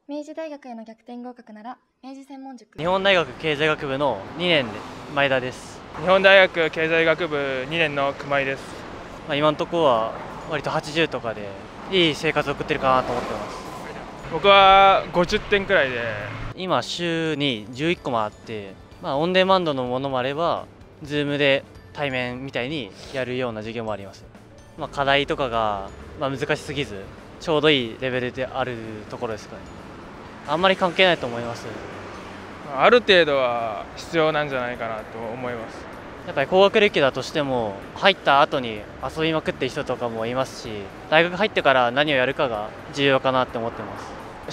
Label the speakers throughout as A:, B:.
A: 明治大学への逆転合格なら明治専門塾。
B: 日本大学経済学部の2年で前田です。
C: 日本大学経済学部2年の熊井です。
B: 今のところは割と80とかでいい生活を送ってるかなと思ってます。
C: 僕は50点くらいで、
B: 今週に11個もあって、オンデマンドのものもあれば Zoom で対面みたいにやるような授業もあります。課題とかが難しすぎずちょうどいいレベルであるところですかね。あんまり関係ないと思います。
C: ある程度は必要なんじゃないかなと思います。
B: やっぱり高学歴だとしても入った後に遊びまくってる人とかもいますし、大学入ってから何をやるかが重要かなって思ってます。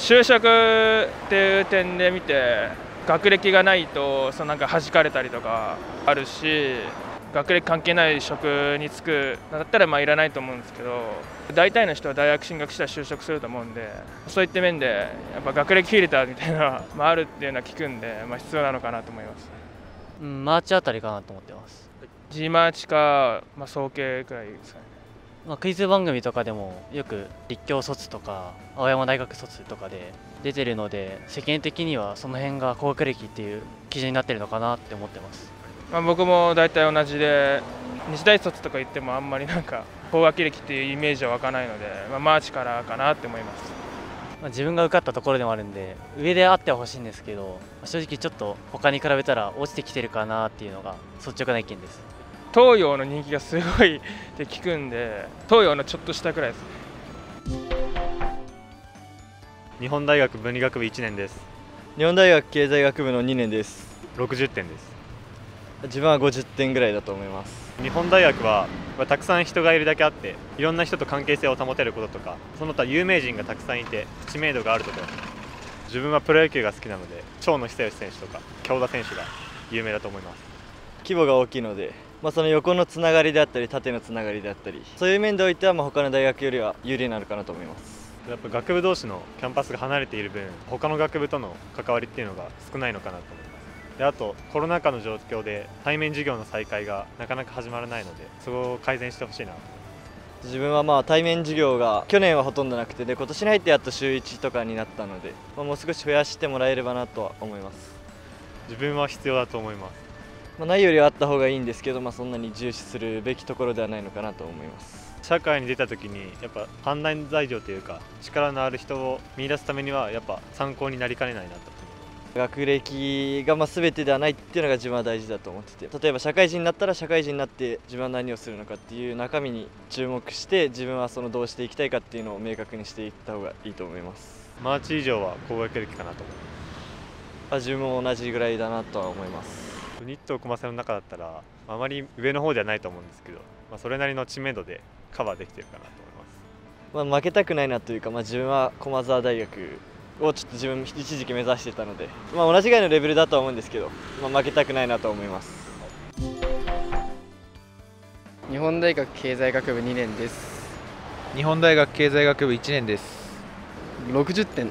C: 就職っていう点で見て、学歴がないとなんか弾かれたりとかあるし、学歴関係ない職に就くだったらいらないと思うんですけど、大体の人は大学進学したら就職すると思うんで、そういった面でやっぱ学歴フィルターみたいなのがあるっていうのは聞くんで、必要なのかなと思います。
B: マーチあたりかなと思ってます。
C: G マーチか、早慶くらいですかね。
B: クイズ番組とかでもよく立教卒とか青山大学卒とかで出てるので、世間的にはその辺が高学歴っていう基準になってるのかなって思ってます。
C: 僕も大体同じで、日大卒とか言ってもあんまり高学歴っていうイメージは湧かないので、マーチからかなって思います。
B: 自分が受かったところでもあるんで上であってはほしいんですけど、正直ちょっと他に比べたら落ちてきてるかなっていうのが率直な意見です。
C: 東洋の人気がすごいって聞くんで、東洋のちょっと下くらいです。
D: 日本大学文理学部1年です。
E: 日本大学経済学部の2年です。
D: 60点です。
E: 自分は50点ぐらいだと思います。
D: 日本大学はたくさん人がいるだけあって、いろんな人と関係性を保てることとか、その他有名人がたくさんいて知名度があるところ。自分はプロ野球が好きなので、長野久義選手とか京田選手が有名だと思います。
E: 規模が大きいので、その横のつながりであったり縦のつながりであったり、そういう面でおいては他の大学よりは有利になるかなと思います。
D: やっぱ学部同士のキャンパスが離れている分、他の学部との関わりっていうのが少ないのかなと思います。で、あとコロナ禍の状況で対面授業の再開がなかなか始まらないので、そこを改善してほしいなと思います。
E: 自分は対面授業が去年はほとんどなくて、で今年に入ってやっと週1とかになったので、もう少し増やしてもらえればなとは思います。
D: 自分は必要だと思います。
E: ないよりはあった方がいいんですけど、そんなに重視するべきところではないのかなと思います。
D: 社会に出た時にやっぱ判断材料というか、力のある人を見出すためにはやっぱ参考になりかねないなと思います。
E: 学歴が全てではないっていうのが自分は大事だと思ってて、例えば社会人になったら社会人になって自分は何をするのかっていう中身に注目して、自分はどうしていきたいかっていうのを明確にしていった方がいいと思います。
D: マーチ以上は高学歴かなと思います。
E: 自分も同じぐらいだなとは思います。
D: ニット駒瀬の中だったらあまり上の方ではないと思うんですけど、それなりの知名度でカバーできてるかなと思います。
E: 負けたくないなというか、自分は駒澤大学をちょっと自分一時期目指してたので、同じぐらいのレベルだとは思うんですけど、負けたくないなと思います。
F: 日本大学経済学部2年です。
G: 日本大学経済学部1年です。
F: 60点。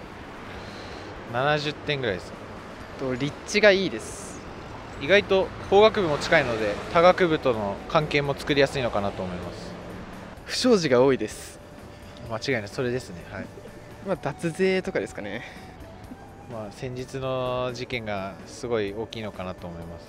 G: 70点ぐらいです。
F: 立地がいいです。
G: 意外と法学部も近いので他学部との関係も作りやすいのかなと思います。
F: 不祥事が多いです。
G: 間違いない、それですね。はい。
F: 脱税とかですかね。
G: 先日の事件がすごい大きいのかなと思います。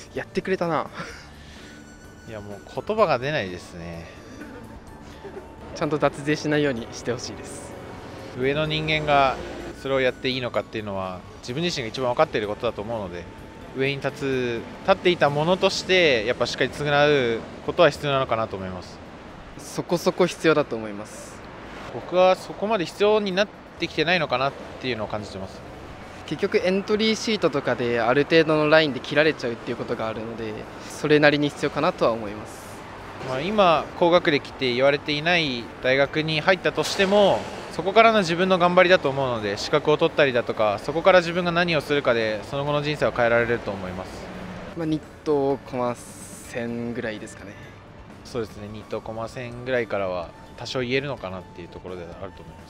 F: やってくれたな。
G: いや、もう言葉が出ないですね。
F: ちゃんと脱税しないようにしてほしいです。
G: 上の人間がそれをやっていいのかっていうのは自分自身が一番分かっていることだと思うので、上に立っていたものとしてやっぱしっかり償うことは必要なのかなと思います。
F: そこそこ必要だと思います。
G: 僕はそこまで必要になってきてないのかなっていうのを感じてます。
F: 結局エントリーシートとかである程度のラインで切られちゃうっていうことがあるので、それなりに必要かなとは思います。
G: 今高学歴って言われていない大学に入ったとしても、そこからの自分の頑張りだと思うので、資格を取ったりだとか、そこから自分が何をするかでその後の人生を変えられると思います。
F: ニット駒線ぐらいですかね。
G: そうですね、ニット駒線ぐらいからは多少言えるのかなっていうところであると思います。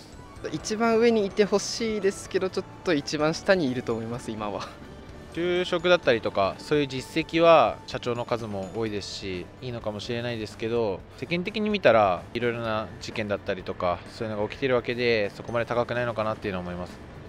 F: 一番上にいてほしいですけど、ちょっと一番下にいると思います今は。
G: 就職だったりとかそういう実績は社長の数も多いですしいいのかもしれないですけど、世間的に見たらいろいろな事件だったりとかそういうのが起きてるわけで、そこまで高くないのかなっていうのは思います。